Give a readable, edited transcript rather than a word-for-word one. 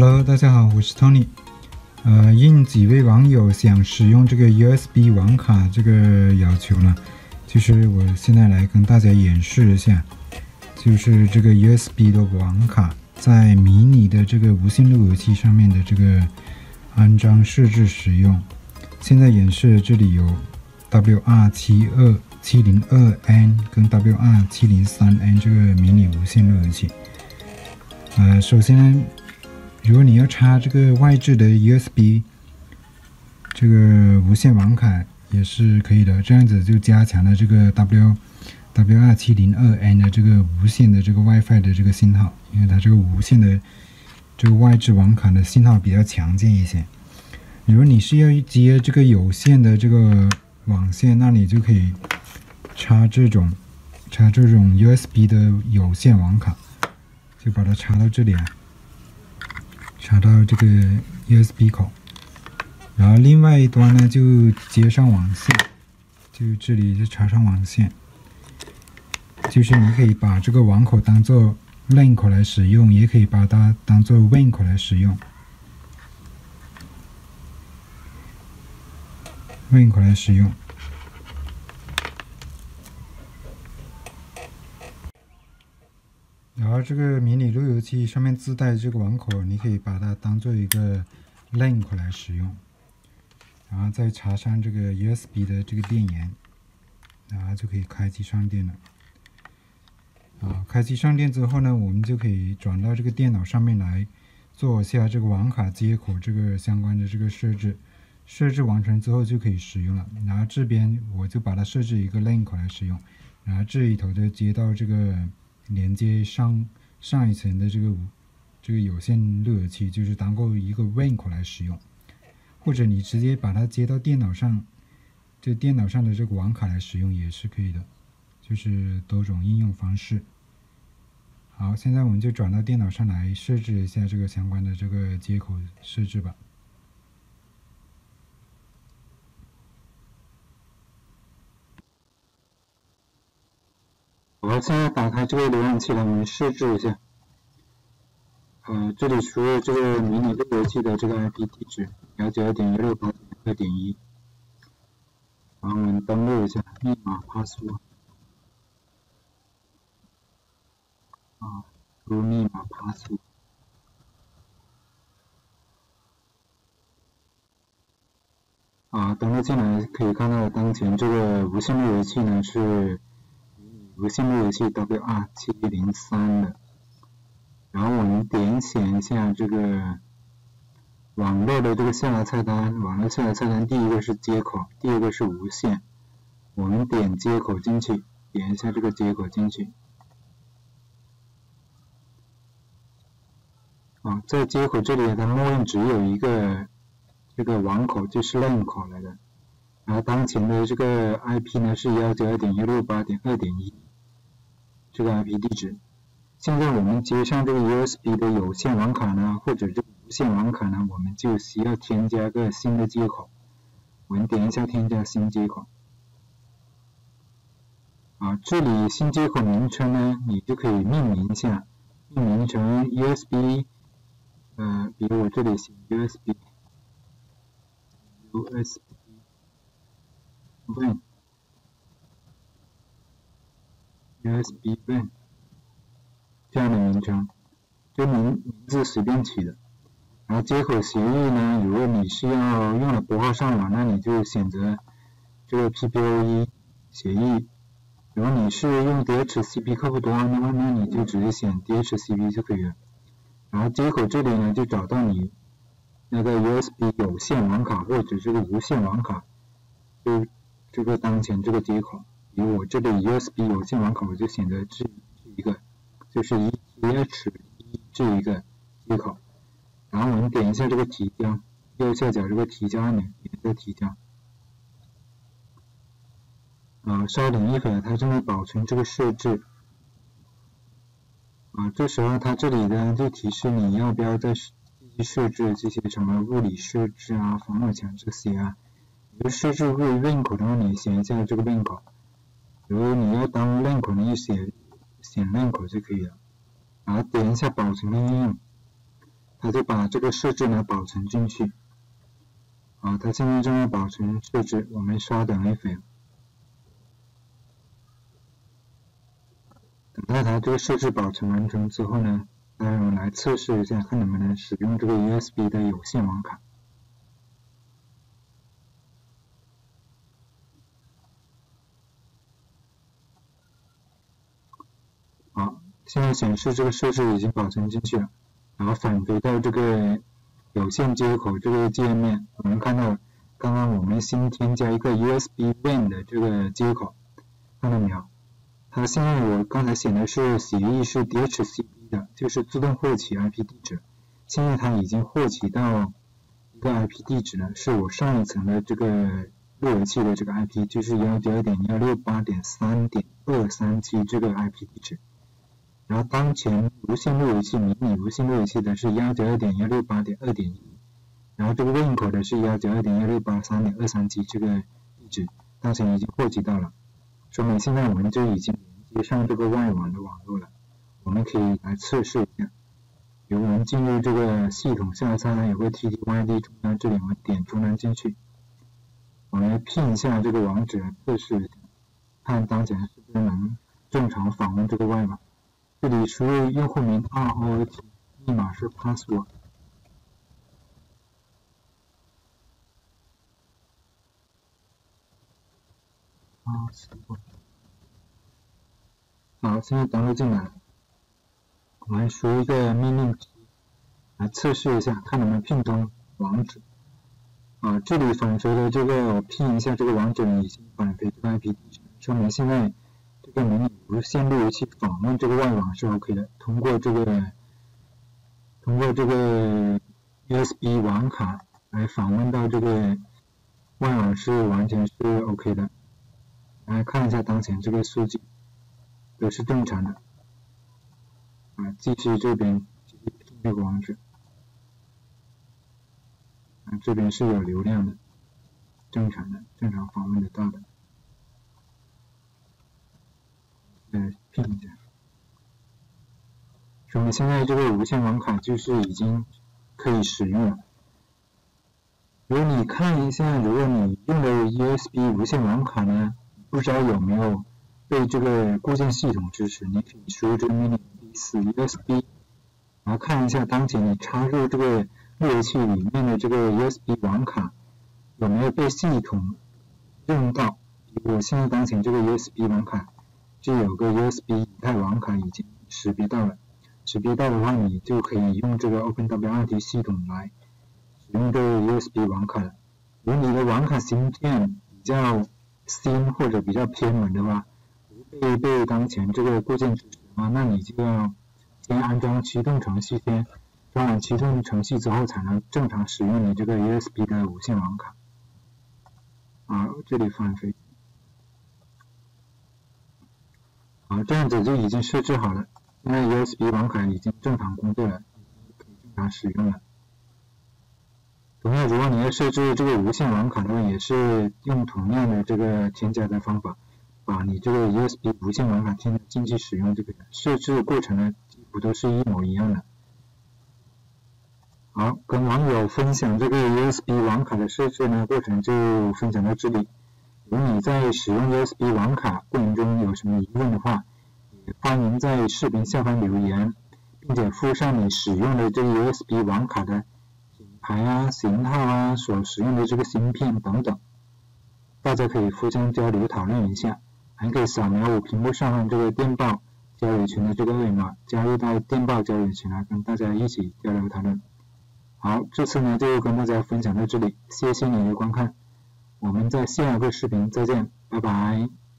Hello， 大家好，我是 Tony。应几位网友想使用这个 USB 网卡这个要求呢，就是我现在来跟大家演示一下，就是这个 USB 的网卡在迷你的这个无线路由器上面的这个安装设置使用。现在演示这里有 WR702N 跟 WR703N 这个迷你无线路由器。首先呢，如果你要插这个外置的 USB 这个无线网卡也是可以的，这样子就加强了这个 WR702N 的这个无线的这个 WiFi 的这个信号，因为它这个无线的这个外置网卡的信号比较强劲一些。如果你是要接这个有线的这个网线，那你就可以插这种 USB 的有线网卡，就把它插到这里来。插到这个 USB 口，然后另外一端呢就接上网线，就这里就插上网线，就是你可以把这个网口当做 LAN 口来使用，也可以把它当做 WAN 口来使用。WAN 口来使用。然后这个迷你路由器上面自带这个网口，你可以把它当做一个 LAN 口来使用，然后再插上这个 USB 的这个电源，然后就可以开机上电了。开机上电之后呢，我们就可以转到这个电脑上面来做一下这个网卡接口这个相关的这个设置。设置完成之后就可以使用了。然后这边我就把它设置一个 LAN 口来使用，然后这里头就接到这个连接上一层的这个有线路由器，就是当做一个 WAN 口来使用，或者你直接把它接到电脑上，这电脑上的这个网卡来使用也是可以的，就是多种应用方式。好，现在我们就转到电脑上来设置一下这个相关的这个接口设置吧。我现在打开这个浏览器来，我们设置一下。这里输入这个迷你路由器的这个 IP 地址 192.168.2.1， 然后我们登录一下，密码 password， 输入密码 password。登录进来可以看到，当前这个无线路由器呢是无线路由器 WR703 的，然后我们点选一下这个网络的这个下拉菜单，网络下拉菜单第一个是接口，第二个是无线，我们点接口进去，点一下这个接口进去。在接口这里它默认只有一个这个网口，就是 LAN 口来的。然后当前的这个 IP 呢是 192.168.2.1 这个 IP 地址。现在我们接上这个 USB 的有线网卡呢，或者这个无线网卡呢，我们就需要添加个新的接口。我们点一下添加新接口。这里新接口名称呢，你就可以命名一下，命名成 USB， 比如我这里写 USB WAN USB WAN 这样的名称，这名字随便起的。然后接口协议呢，如果你是要用了拨号上网，那你就选择这个 PPOE 协议。如果你是用 DHCP 客户端的话呢，你就直接选 DHCP 就可以了。然后接口这里呢，就找到你那个 USB 有线网卡或者这个无线网卡，就这个当前这个接口。比如我这里 USB 有线网卡，我就选择这一个，就是 ETH1 这一个接口。然后我们点一下这个提交，右下角这个提交按钮，点一下提交。稍等一会儿，它正在保存这个设置。这时候它这里呢就提示你要不要再继续设置这些什么物理设置防火墙这些如果设置为 WAN 口的话，你选一下这个 WAN 口。如果你要当 LAN 口呢，就选 LAN 口就可以了。然后点一下保存的应用。 它就把这个设置呢保存进去。好，它现在正在保存设置，我们稍等一会。等到它这个设置保存完成之后呢，我们来测试一下，看能不能使用这个 USB 的有线网卡。好，现在显示这个设置已经保存进去了，然后返回到这个有线接口这个界面，我们看到刚刚我们新添加一个 USB WAN 的这个接口，看到没有？它现在我刚才显的是协议是 DHCP 的，就是自动获取 IP 地址。现在它已经获取到一个 IP 地址了，是我上一层的这个路由器的这个 IP， 就是 192.168.3.237 这个 IP 地址。然后当前无线路由器迷你无线路由器的是 192.168.2.1， 然后这个 WAN 口的是 192.168.3.237 这个地址，当前已经获取到了，说明现在我们就已经连接上这个外网的网络了。我们可以来测试一下，比如我们进入这个系统下端有个 TTYD 终端，这里我们点终端进去，我们来拼一下这个网址来测试一下，看当前是不是能正常访问这个外网。这里输入用户名 ROT， 密码是 password。好，现在登录进来了。我们输一个命令集来测试一下，看能不能拼通网址。这里返回的这个我拼一下这个网址已经返回这个 IP 地址，说明现在这个迷你无线路由器访问这个外网是 OK 的，通过这个 USB 网卡来访问到这个外网是完全是 OK 的。来看一下当前这个数据都是正常的。继续这边继续拼这个网址。这边是有流量的，正常访问得到的。拼一下，说明现在这个无线网卡就是已经可以使用了。如果你看一下，如果你用的 USB 无线网卡呢，不知道有没有被这个固件系统支持，你可以输入这个命令 USB， 然后看一下当前你插入这个路由器里面的这个 USB 网卡有没有被系统认到。比如我现在当前这个 USB 网卡就有个 USB 以太网卡已经识别到了，识别到的话你就可以用这个 OpenWRT 系统来使用这个 USB 网卡了。如果你的网卡芯片比较新或者比较偏门的话，不被当前这个固件支持的话，那你就要先安装驱动程序，先装完驱动程序之后才能正常使用你这个 USB 的无线网卡。这里返回。这样子就已经设置好了，现在 USB 网卡已经正常工作了，可以正常使用了。同样，如果你要设置这个无线网卡的话，也是用同样的这个添加的方法，把你这个 USB 无线网卡添加进去使用，这个设置过程呢几乎都是一模一样的。好，跟网友分享这个 USB 网卡的设置呢过程就分享到这里。如果你在使用 USB 网卡过程中有什么疑问的话，也欢迎在视频下方留言，并且附上你使用的这个 USB 网卡的品牌型号所使用的这个芯片等等，大家可以互相交流讨论一下，还可以扫描我屏幕上方这个电报交流群的这个二维码，加入到电报交流群来跟大家一起交流讨论。好，这次呢就跟大家分享到这里，谢谢你的观看，我们在下个视频再见，拜拜。